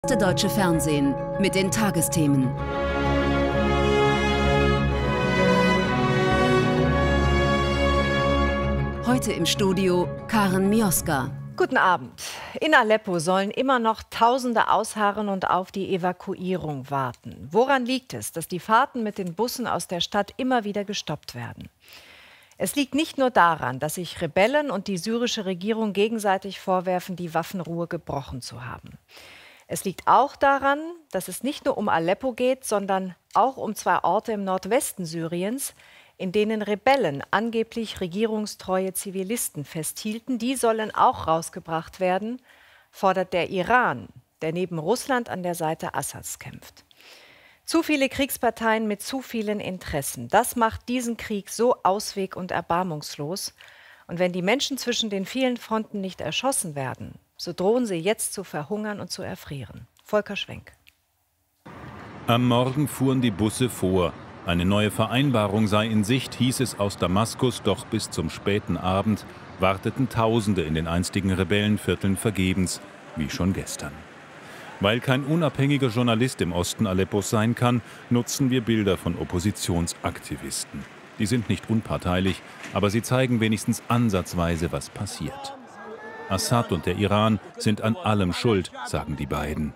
Deutsche Fernsehen mit den Tagesthemen. Heute im Studio Karen Mioska. Guten Abend. In Aleppo sollen immer noch Tausende ausharren und auf die Evakuierung warten. Woran liegt es, dass die Fahrten mit den Bussen aus der Stadt immer wieder gestoppt werden? Es liegt nicht nur daran, dass sich Rebellen und die syrische Regierung gegenseitig vorwerfen, die Waffenruhe gebrochen zu haben. Es liegt auch daran, dass es nicht nur um Aleppo geht, sondern auch um zwei Orte im Nordwesten Syriens, in denen Rebellen angeblich regierungstreue Zivilisten festhielten. Die sollen auch rausgebracht werden, fordert der Iran, der neben Russland an der Seite Assads kämpft. Zu viele Kriegsparteien mit zu vielen Interessen. Das macht diesen Krieg so ausweg- und erbarmungslos. Und wenn die Menschen zwischen den vielen Fronten nicht erschossen werden, so drohen sie jetzt zu verhungern und zu erfrieren. Volker Schwenk. Am Morgen fuhren die Busse vor. Eine neue Vereinbarung sei in Sicht, hieß es aus Damaskus, doch bis zum späten Abend warteten Tausende in den einstigen Rebellenvierteln vergebens, wie schon gestern. Weil kein unabhängiger Journalist im Osten Aleppos sein kann, nutzen wir Bilder von Oppositionsaktivisten. Die sind nicht unparteilich, aber sie zeigen wenigstens ansatzweise, was passiert. Assad und der Iran sind an allem schuld, sagen die beiden.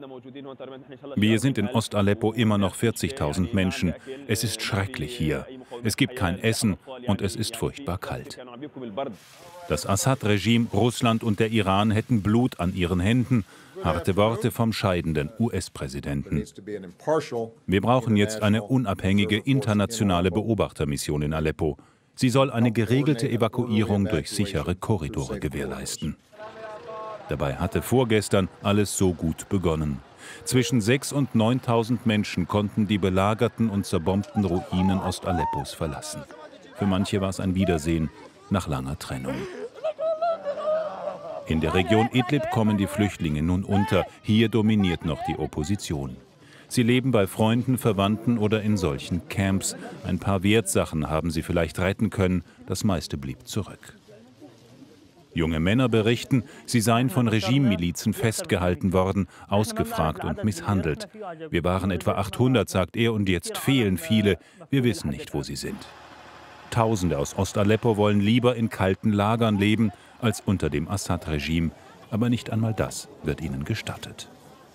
Wir sind in Ost-Aleppo immer noch 40.000 Menschen. Es ist schrecklich hier. Es gibt kein Essen und es ist furchtbar kalt. Das Assad-Regime, Russland und der Iran hätten Blut an ihren Händen. Harte Worte vom scheidenden US-Präsidenten. Wir brauchen jetzt eine unabhängige internationale Beobachtermission in Aleppo. Sie soll eine geregelte Evakuierung durch sichere Korridore gewährleisten. Dabei hatte vorgestern alles so gut begonnen. Zwischen 6.000 und 9.000 Menschen konnten die belagerten und zerbombten Ruinen Ost-Aleppos verlassen. Für manche war es ein Wiedersehen nach langer Trennung. In der Region Idlib kommen die Flüchtlinge nun unter. Hier dominiert noch die Opposition. Sie leben bei Freunden, Verwandten oder in solchen Camps. Ein paar Wertsachen haben sie vielleicht retten können, das meiste blieb zurück. Junge Männer berichten, sie seien von Regimemilizen festgehalten worden, ausgefragt und misshandelt. Wir waren etwa 800, sagt er, und jetzt fehlen viele. Wir wissen nicht, wo sie sind. Tausende aus Ost-Aleppo wollen lieber in kalten Lagern leben als unter dem Assad-Regime. Aber nicht einmal das wird ihnen gestattet.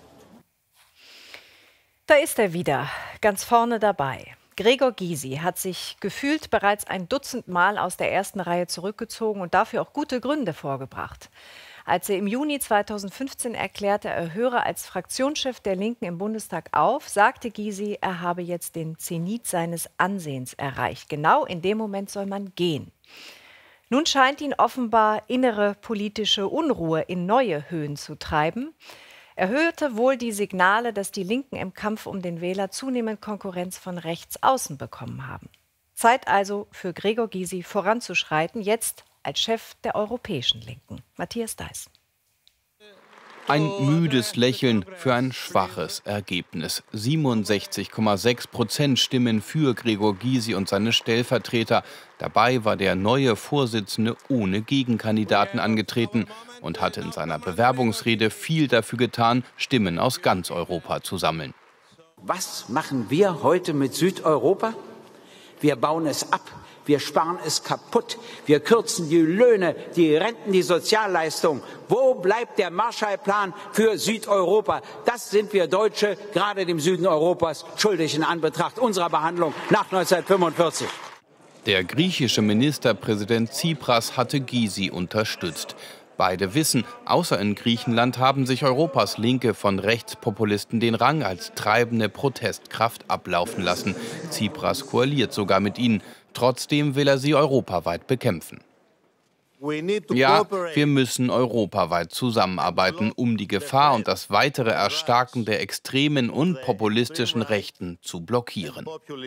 Da ist er wieder, ganz vorne dabei. Gregor Gysi hat sich gefühlt bereits ein Dutzend Mal aus der ersten Reihe zurückgezogen und dafür auch gute Gründe vorgebracht. Als er im Juni 2015 erklärte, er höre als Fraktionschef der Linken im Bundestag auf, sagte Gysi, er habe jetzt den Zenit seines Ansehens erreicht. Genau in dem Moment soll man gehen. Nun scheint ihn offenbar innere politische Unruhe in neue Höhen zu treiben. Er hörte wohl die Signale, dass die Linken im Kampf um den Wähler zunehmend Konkurrenz von rechts außen bekommen haben. Zeit also für Gregor Gysi voranzuschreiten, jetzt als Chef der europäischen Linken. Matthias Deiß. Ein müdes Lächeln für ein schwaches Ergebnis. 67,6% stimmen für Gregor Gysi und seine Stellvertreter. Dabei war der neue Vorsitzende ohne Gegenkandidaten angetreten und hatte in seiner Bewerbungsrede viel dafür getan, Stimmen aus ganz Europa zu sammeln. Was machen wir heute mit Südeuropa? Wir bauen es ab. Wir sparen es kaputt. Wir kürzen die Löhne, die Renten, die Sozialleistungen. Wo bleibt der Marshallplan für Südeuropa? Das sind wir Deutsche, gerade dem Süden Europas, schuldig in Anbetracht unserer Behandlung nach 1945. Der griechische Ministerpräsident Tsipras hatte Gysi unterstützt. Beide wissen, außer in Griechenland haben sich Europas Linke von Rechtspopulisten den Rang als treibende Protestkraft ablaufen lassen. Tsipras koaliert sogar mit ihnen. Trotzdem will er sie europaweit bekämpfen. Ja, wir müssen europaweit zusammenarbeiten, um die Gefahr und das weitere Erstarken der extremen und populistischen Rechten zu blockieren.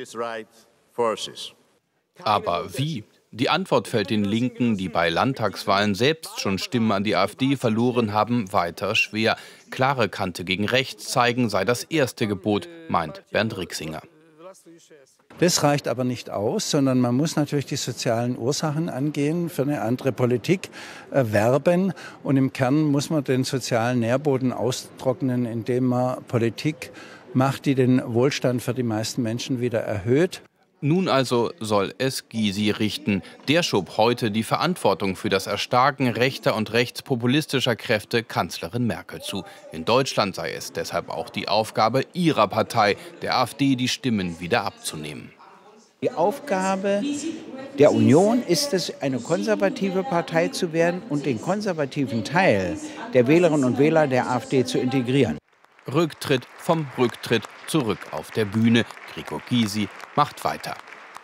Aber wie? Die Antwort fällt den Linken, die bei Landtagswahlen selbst schon Stimmen an die AfD verloren haben, weiter schwer. Klare Kante gegen rechts zeigen sei das erste Gebot, meint Bernd Rixinger. Das reicht aber nicht aus, sondern man muss natürlich die sozialen Ursachen angehen, für eine andere Politik werben. Und im Kern muss man den sozialen Nährboden austrocknen, indem man Politik macht, die den Wohlstand für die meisten Menschen wieder erhöht. Nun also soll es Gysi richten. Der schob heute die Verantwortung für das Erstarken rechter und rechtspopulistischer Kräfte Kanzlerin Merkel zu. In Deutschland sei es deshalb auch die Aufgabe ihrer Partei, der AfD, die Stimmen wieder abzunehmen. Die Aufgabe der Union ist es, eine konservative Partei zu werden und den konservativen Teil der Wählerinnen und Wähler der AfD zu integrieren. Rücktritt vom Rücktritt, zurück auf der Bühne. Gregor Gysi macht weiter.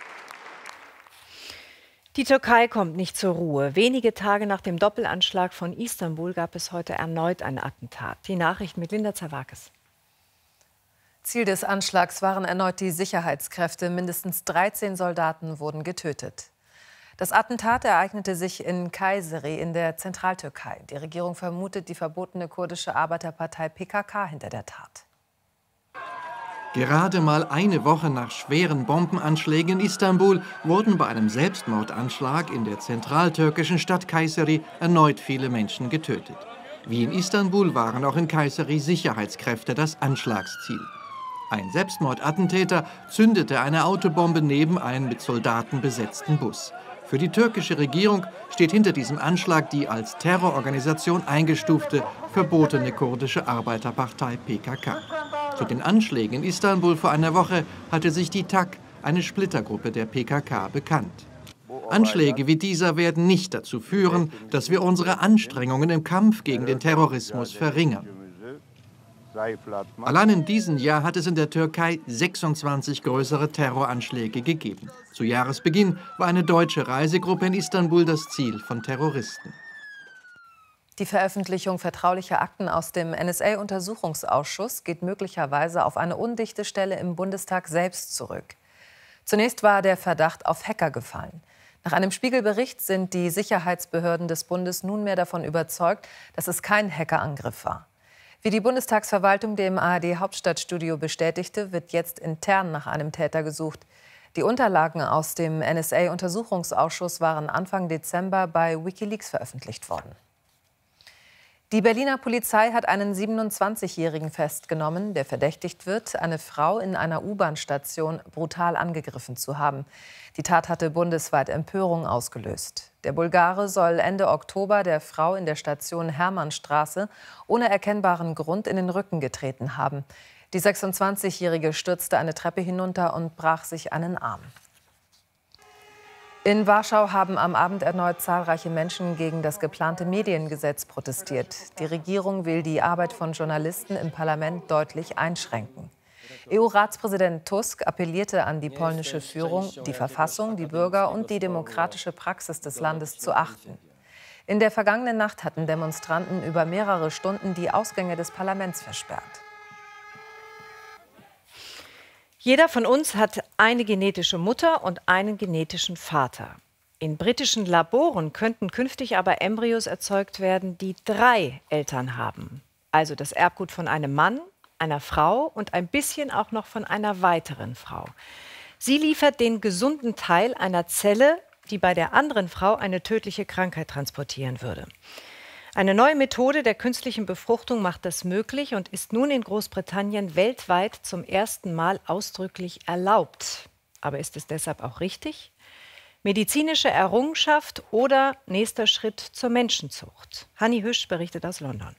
Die Türkei kommt nicht zur Ruhe. Wenige Tage nach dem Doppelanschlag von Istanbul gab es heute erneut ein Attentat. Die Nachrichten mit Linda Zerwakis. Ziel des Anschlags waren erneut die Sicherheitskräfte. Mindestens 13 Soldaten wurden getötet. Das Attentat ereignete sich in Kayseri in der Zentraltürkei. Die Regierung vermutet die verbotene kurdische Arbeiterpartei PKK hinter der Tat. Gerade mal eine Woche nach schweren Bombenanschlägen in Istanbul wurden bei einem Selbstmordanschlag in der zentraltürkischen Stadt Kayseri erneut viele Menschen getötet. Wie in Istanbul waren auch in Kayseri Sicherheitskräfte das Anschlagsziel. Ein Selbstmordattentäter zündete eine Autobombe neben einen mit Soldaten besetzten Bus. Für die türkische Regierung steht hinter diesem Anschlag die als Terrororganisation eingestufte, verbotene kurdische Arbeiterpartei PKK. Zu den Anschlägen in Istanbul vor einer Woche hatte sich die TAK, eine Splittergruppe der PKK, bekannt. Anschläge wie dieser werden nicht dazu führen, dass wir unsere Anstrengungen im Kampf gegen den Terrorismus verringern. Allein in diesem Jahr hat es in der Türkei 26 größere Terroranschläge gegeben. Zu Jahresbeginn war eine deutsche Reisegruppe in Istanbul das Ziel von Terroristen. Die Veröffentlichung vertraulicher Akten aus dem NSA-Untersuchungsausschuss geht möglicherweise auf eine undichte Stelle im Bundestag selbst zurück. Zunächst war der Verdacht auf Hacker gefallen. Nach einem Spiegelbericht sind die Sicherheitsbehörden des Bundes nunmehr davon überzeugt, dass es kein Hackerangriff war. Wie die Bundestagsverwaltung dem ARD-Hauptstadtstudio bestätigte, wird jetzt intern nach einem Täter gesucht. Die Unterlagen aus dem NSA-Untersuchungsausschuss waren Anfang Dezember bei WikiLeaks veröffentlicht worden. Die Berliner Polizei hat einen 27-Jährigen festgenommen, der verdächtigt wird, eine Frau in einer U-Bahn-Station brutal angegriffen zu haben. Die Tat hatte bundesweit Empörung ausgelöst. Der Bulgare soll Ende Oktober der Frau in der Station Hermannstraße ohne erkennbaren Grund in den Rücken getreten haben. Die 26-Jährige stürzte eine Treppe hinunter und brach sich einen Arm. In Warschau haben am Abend erneut zahlreiche Menschen gegen das geplante Mediengesetz protestiert. Die Regierung will die Arbeit von Journalisten im Parlament deutlich einschränken. EU-Ratspräsident Tusk appellierte an die polnische Führung, die Verfassung, die Bürger und die demokratische Praxis des Landes zu achten. In der vergangenen Nacht hatten Demonstranten über mehrere Stunden die Ausgänge des Parlaments versperrt. Jeder von uns hat eine genetische Mutter und einen genetischen Vater. In britischen Laboren könnten künftig aber Embryos erzeugt werden, die 3 Eltern haben. Also das Erbgut von einem Mann, einer Frau und ein bisschen auch noch von einer weiteren Frau. Sie liefert den gesunden Teil einer Zelle, die bei der anderen Frau eine tödliche Krankheit transportieren würde. Eine neue Methode der künstlichen Befruchtung macht das möglich und ist nun in Großbritannien weltweit zum ersten Mal ausdrücklich erlaubt. Aber ist es deshalb auch richtig? Medizinische Errungenschaft oder nächster Schritt zur Menschenzucht? Hanni Hüsch berichtet aus London.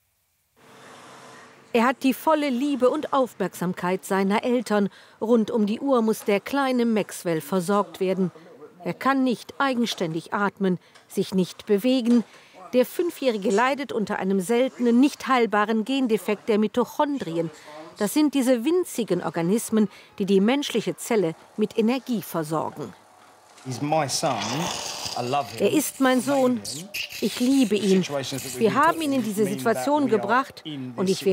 Er hat die volle Liebe und Aufmerksamkeit seiner Eltern. Rund um die Uhr muss der kleine Maxwell versorgt werden. Er kann nicht eigenständig atmen, sich nicht bewegen. Der 5-Jährige leidet unter einem seltenen, nicht heilbaren Gendefekt der Mitochondrien. Das sind diese winzigen Organismen, die die menschliche Zelle mit Energie versorgen. Er ist mein Sohn. Ich liebe ihn. Wir haben ihn in diese Situation gebracht und ich werde für ihn sorgen bis zum letzten Atemzug. 2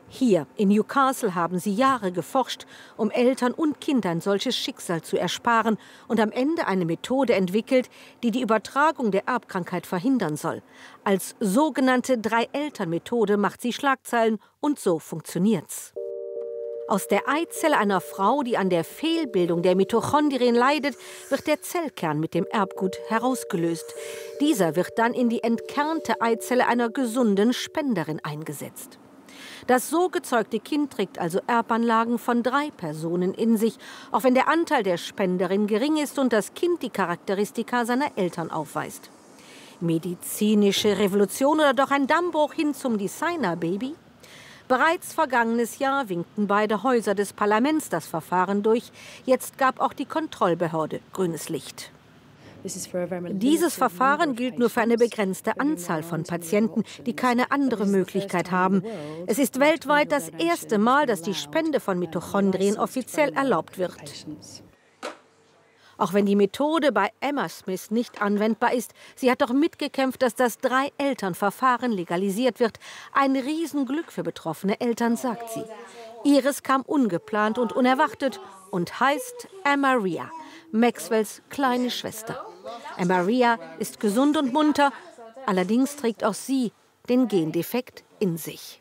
Hier in Newcastle haben sie Jahre geforscht, um Eltern und Kindern ein solches Schicksal zu ersparen und am Ende eine Methode entwickelt, die die Übertragung der Erbkrankheit verhindern soll. Als sogenannte 3-Eltern-Methode macht sie Schlagzeilen und so funktioniert's. Aus der Eizelle einer Frau, die an der Fehlbildung der Mitochondrien leidet, wird der Zellkern mit dem Erbgut herausgelöst. Dieser wird dann in die entkernte Eizelle einer gesunden Spenderin eingesetzt. Das so gezeugte Kind trägt also Erbanlagen von 3 Personen in sich, auch wenn der Anteil der Spenderin gering ist und das Kind die Charakteristika seiner Eltern aufweist. Medizinische Revolution oder doch ein Dammbruch hin zum Designer-Baby? Bereits vergangenes Jahr winkten beide Häuser des Parlaments das Verfahren durch. Jetzt gab auch die Kontrollbehörde grünes Licht. Dieses Verfahren gilt nur für eine begrenzte Anzahl von Patienten, die keine andere Möglichkeit haben. Es ist weltweit das erste Mal, dass die Spende von Mitochondrien offiziell erlaubt wird. Auch wenn die Methode bei Emma Smith nicht anwendbar ist, sie hat doch mitgekämpft, dass das 3-Eltern-Verfahren legalisiert wird. Ein Riesenglück für betroffene Eltern, sagt sie. Ihres kam ungeplant und unerwartet und heißt Amaria, Maxwells kleine Schwester. Amaria ist gesund und munter, allerdings trägt auch sie den Gendefekt in sich.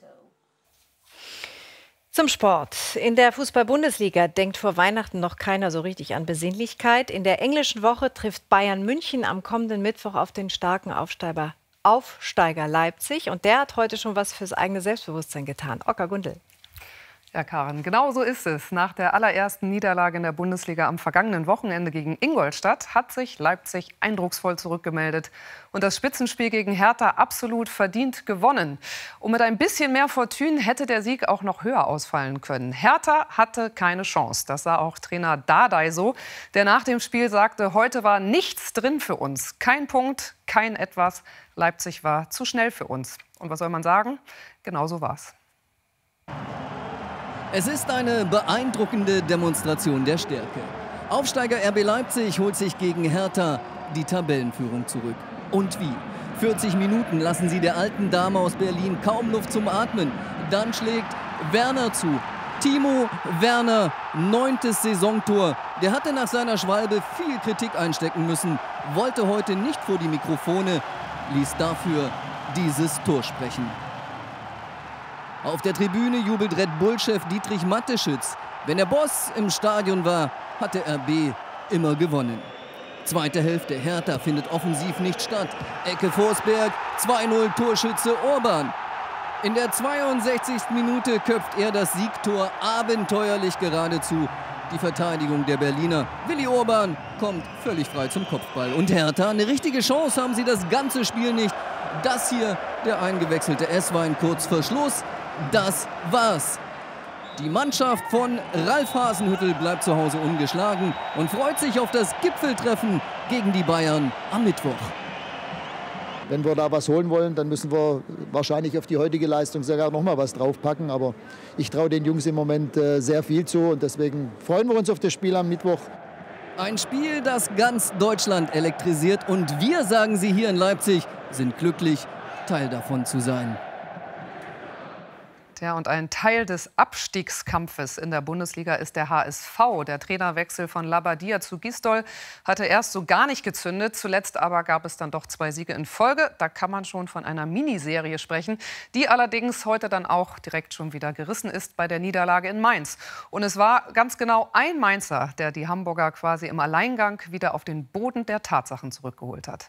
Zum Sport. In der Fußball-Bundesliga denkt vor Weihnachten noch keiner so richtig an Besinnlichkeit. In der englischen Woche trifft Bayern München am kommenden Mittwoch auf den starken Aufsteiger Leipzig. Und der hat heute schon was fürs eigene Selbstbewusstsein getan. Ocker Gundel. Ja, Karen, genau so ist es. Nach der allerersten Niederlage in der Bundesliga am vergangenen Wochenende gegen Ingolstadt hat sich Leipzig eindrucksvoll zurückgemeldet und das Spitzenspiel gegen Hertha absolut verdient gewonnen. Und mit ein bisschen mehr Fortune hätte der Sieg auch noch höher ausfallen können. Hertha hatte keine Chance. Das sah auch Trainer Dardai so, der nach dem Spiel sagte, heute war nichts drin für uns. Kein Punkt, kein Etwas. Leipzig war zu schnell für uns. Und was soll man sagen? Genau so war's. Es ist eine beeindruckende Demonstration der Stärke. Aufsteiger RB Leipzig holt sich gegen Hertha die Tabellenführung zurück. Und wie? 40 Minuten lassen sie der alten Dame aus Berlin kaum Luft zum Atmen. Dann schlägt Werner zu. Timo Werner, 9. Saisontor. Der hatte nach seiner Schwalbe viel Kritik einstecken müssen, wollte heute nicht vor die Mikrofone, ließ dafür dieses Tor sprechen. Auf der Tribüne jubelt Red Bull-Chef Dietrich Mateschitz. Wenn der Boss im Stadion war, hatte RB immer gewonnen. Zweite Hälfte, Hertha findet offensiv nicht statt. Ecke Forsberg, 2-0 Torschütze Orban. In der 62. Minute köpft er das Siegtor abenteuerlich geradezu. Die Verteidigung der Berliner. Willi Orban kommt völlig frei zum Kopfball. Und Hertha, eine richtige Chance haben sie das ganze Spiel nicht. Das hier, der eingewechselte Esswein kurz vor Schluss. Das war's. Die Mannschaft von Ralf Hasenhüttl bleibt zu Hause ungeschlagen und freut sich auf das Gipfeltreffen gegen die Bayern am Mittwoch. Wenn wir da was holen wollen, dann müssen wir wahrscheinlich auf die heutige Leistung sogar noch mal was draufpacken. Aber ich traue den Jungs im Moment sehr viel zu und deswegen freuen wir uns auf das Spiel am Mittwoch. Ein Spiel, das ganz Deutschland elektrisiert und wir, sagen sie hier in Leipzig, sind glücklich, Teil davon zu sein. Ja, und ein Teil des Abstiegskampfes in der Bundesliga ist der HSV. Der Trainerwechsel von Labadia zu Gisdol hatte erst so gar nicht gezündet. Zuletzt aber gab es dann doch 2 Siege in Folge. Da kann man schon von einer Miniserie sprechen, die allerdings heute dann auch direkt schon wieder gerissen ist bei der Niederlage in Mainz. Und es war ganz genau ein Mainzer, der die Hamburger quasi im Alleingang wieder auf den Boden der Tatsachen zurückgeholt hat.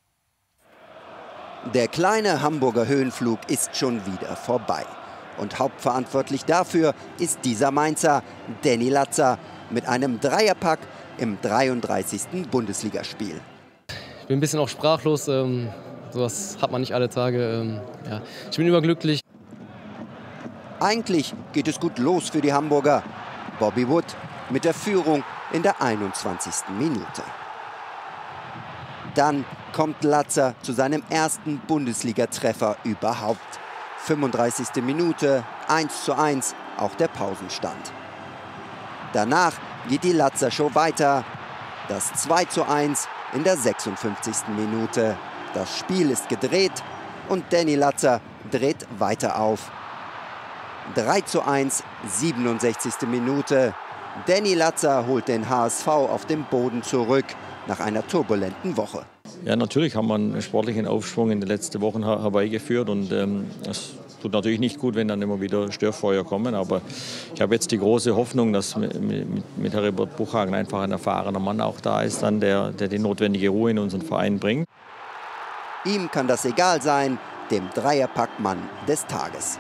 Der kleine Hamburger Höhenflug ist schon wieder vorbei. Und hauptverantwortlich dafür ist dieser Mainzer, Danny Latza, mit einem Dreierpack im 33. Bundesligaspiel. Ich bin ein bisschen auch sprachlos, sowas hat man nicht alle Tage. Ja. Ich bin überglücklich. Eigentlich geht es gut los für die Hamburger. Bobby Wood mit der Führung in der 21. Minute. Dann kommt Latza zu seinem ersten Bundesliga-Treffer überhaupt. 35. Minute, 1:1, auch der Pausenstand. Danach geht die Latza-Show weiter. Das 2:1 in der 56. Minute. Das Spiel ist gedreht und Danny Latza dreht weiter auf. 3:1, 67. Minute. Danny Latzer holt den HSV auf dem Boden zurück nach einer turbulenten Woche. Ja, natürlich haben wir einen sportlichen Aufschwung in den letzten Wochen herbeigeführt und das tut natürlich nicht gut, wenn dann immer wieder Störfeuer kommen. Aber ich habe jetzt die große Hoffnung, dass mit Herbert Buchhagen einfach ein erfahrener Mann auch da ist, dann, der die notwendige Ruhe in unseren Verein bringt. Ihm kann das egal sein, dem Dreierpack-Mann des Tages.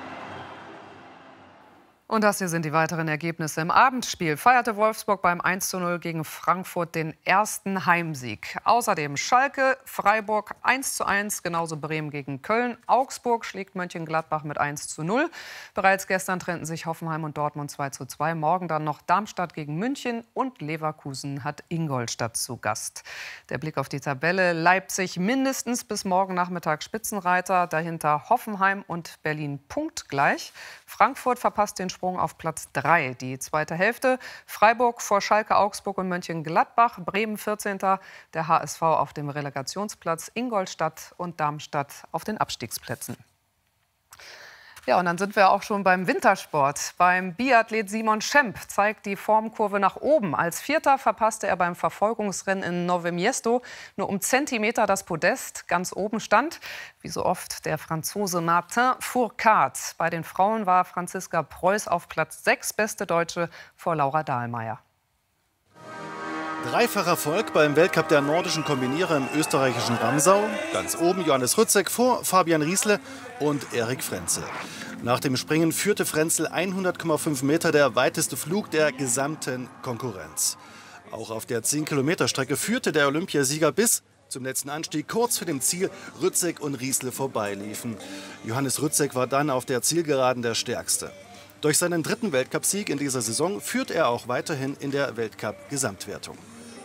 Und das hier sind die weiteren Ergebnisse. Im Abendspiel feierte Wolfsburg beim 1:0 gegen Frankfurt den ersten Heimsieg. Außerdem Schalke, Freiburg 1:1, genauso Bremen gegen Köln. Augsburg schlägt Mönchengladbach mit 1:0. Bereits gestern trennten sich Hoffenheim und Dortmund 2:2. Morgen dann noch Darmstadt gegen München und Leverkusen hat Ingolstadt zu Gast. Der Blick auf die Tabelle: Leipzig mindestens bis morgen Nachmittag Spitzenreiter. Dahinter Hoffenheim und Berlin punktgleich. Frankfurt verpasst den Sprung auf Platz 3. Die zweite Hälfte: Freiburg vor Schalke, Augsburg und Mönchengladbach. Bremen 14. Der HSV auf dem Relegationsplatz. Ingolstadt und Darmstadt auf den Abstiegsplätzen. Ja, und dann sind wir auch schon beim Wintersport. Beim Biathlet Simon Schemp zeigt die Formkurve nach oben. Als Vierter verpasste er beim Verfolgungsrennen in Nove Miesto nur um Zentimeter das Podest. Ganz oben stand, wie so oft, der Franzose Martin Fourcade. Bei den Frauen war Franziska Preuß auf Platz 6, beste Deutsche vor Laura Dahlmeier. Dreifacher Erfolg beim Weltcup der nordischen Kombinierer im österreichischen Ramsau. Ganz oben Johannes Rützek vor Fabian Riesle und Erik Frenzel. Nach dem Springen führte Frenzel 100,5 Meter, der weiteste Flug der gesamten Konkurrenz. Auch auf der 10-Kilometer-Strecke führte der Olympiasieger bis zum letzten Anstieg. Kurz vor dem Ziel Rützek und Riesle vorbeiliefen. Johannes Rützek war dann auf der Zielgeraden der Stärkste. Durch seinen dritten Weltcupsieg in dieser Saison führt er auch weiterhin in der Weltcup-Gesamtwertung.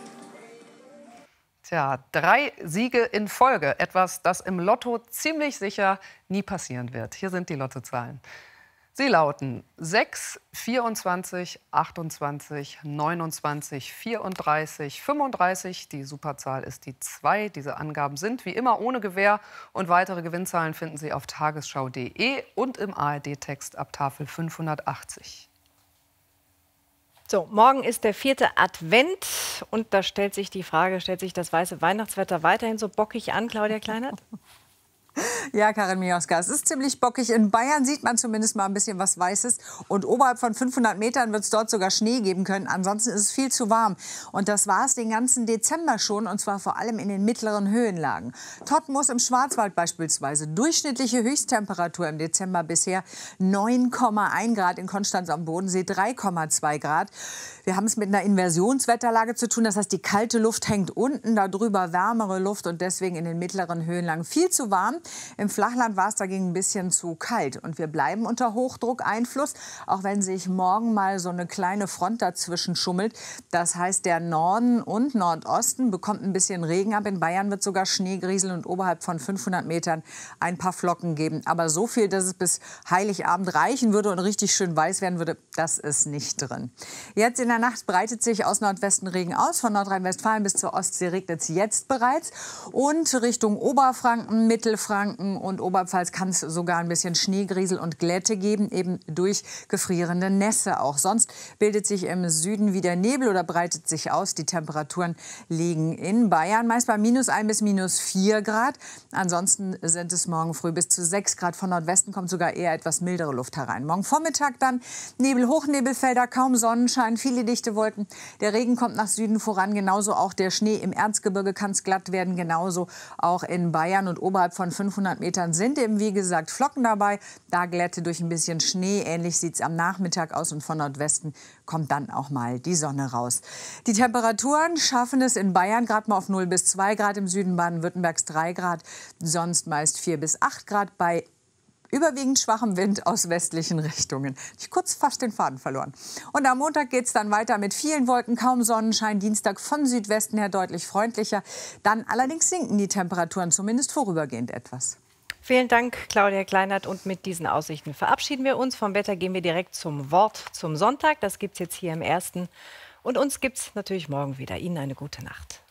Tja, 3 Siege in Folge. Etwas, das im Lotto ziemlich sicher nie passieren wird. Hier sind die Lottozahlen. Sie lauten 6, 24, 28, 29, 34, 35. Die Superzahl ist die 2. Diese Angaben sind wie immer ohne Gewähr. Und weitere Gewinnzahlen finden Sie auf tagesschau.de und im ARD-Text ab Tafel 580. So, morgen ist der 4. Advent und da stellt sich das weiße Weihnachtswetter weiterhin so bockig an, Claudia Kleinert? Ja, Karin Mioska, es ist ziemlich bockig. In Bayern sieht man zumindest mal ein bisschen was Weißes. Und oberhalb von 500 Metern wird es dort sogar Schnee geben können. Ansonsten ist es viel zu warm. Und das war es den ganzen Dezember schon, und zwar vor allem in den mittleren Höhenlagen. Todtmoos im Schwarzwald beispielsweise. Durchschnittliche Höchsttemperatur im Dezember bisher 9,1 Grad, in Konstanz am Bodensee 3,2 Grad. Wir haben es mit einer Inversionswetterlage zu tun. Das heißt, die kalte Luft hängt unten, darüber wärmere Luft und deswegen in den mittleren Höhenlagen viel zu warm. Im Flachland war es dagegen ein bisschen zu kalt. Und wir bleiben unter Hochdruckeinfluss, auch wenn sich morgen mal so eine kleine Front dazwischen schummelt. Das heißt, der Norden und Nordosten bekommt ein bisschen Regen ab. In Bayern wird sogar Schnee grieseln und oberhalb von 500 Metern ein paar Flocken geben. Aber so viel, dass es bis Heiligabend reichen würde und richtig schön weiß werden würde, das ist nicht drin. Jetzt in der Nacht breitet sich aus Nordwesten Regen aus. Von Nordrhein-Westfalen bis zur Ostsee regnet es jetzt bereits. Und Richtung Oberfranken, Mittelfranken und Oberpfalz kann es sogar ein bisschen Schneegriesel und Glätte geben, eben durch gefrierende Nässe auch. Sonst bildet sich im Süden wieder Nebel oder breitet sich aus. Die Temperaturen liegen in Bayern meist bei -1 bis -4 Grad. Ansonsten sind es morgen früh bis zu 6 Grad. Von Nordwesten kommt sogar eher etwas mildere Luft herein. Morgen Vormittag dann Nebel, Hochnebelfelder, kaum Sonnenschein, viele dichte Wolken. Der Regen kommt nach Süden voran, genauso auch der Schnee. Im Erzgebirge kann es glatt werden, genauso auch in Bayern. Und oberhalb von 500 Metern sind eben, wie gesagt, Flocken dabei. Da Glätte durch ein bisschen Schnee. Ähnlich sieht es am Nachmittag aus. Und von Nordwesten kommt dann auch mal die Sonne raus. Die Temperaturen schaffen es in Bayern gerade mal auf 0 bis 2 Grad. Im Süden Baden-Württembergs 3 Grad. Sonst meist 4 bis 8 Grad bei überwiegend schwachem Wind aus westlichen Richtungen. Ich kurz fast den Faden verloren. Und am Montag geht es dann weiter mit vielen Wolken, kaum Sonnenschein. Dienstag von Südwesten her deutlich freundlicher. Dann allerdings sinken die Temperaturen, zumindest vorübergehend etwas. Vielen Dank, Claudia Kleinert. Und mit diesen Aussichten verabschieden wir uns. Vom Wetter gehen wir direkt zum Wort zum Sonntag. Das gibt es jetzt hier im Ersten. Und uns gibt es natürlich morgen wieder. Ihnen eine gute Nacht.